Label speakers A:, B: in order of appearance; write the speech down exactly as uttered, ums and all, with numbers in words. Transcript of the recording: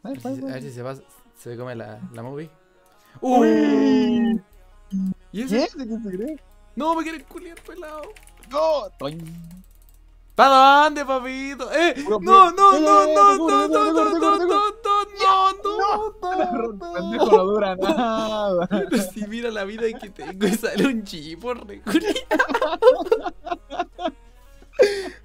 A: A
B: A
A: ver,
B: ver si, a
A: a
B: ver si
A: ver.
B: se, va, se come la, la movie.
A: Uy.
B: ¡Uh! ¿Y
A: ¿Qué?
B: ese?
A: ¿De qué se cree?
B: No, me quieren culiar pelado.
A: No. Toin.
B: ¿Para dónde, papito? ¡Eh!
A: Puro, puro.
B: ¡No, no,
A: Ya, ya,
B: no,
A: ya, ya, te
B: no,
A: cubro,
B: no,
A: te cubro,
B: no,
A: te cubro,
B: no,
A: te cubro,
B: no,
A: te cubro.
B: no,
A: ¡Ya!
B: no,
A: ¡No!
B: no, no,
A: Pendejo no dura
B: no, no!
A: nada.
B: Pero si mira la vida que tengo y sale un chipo, re culiao.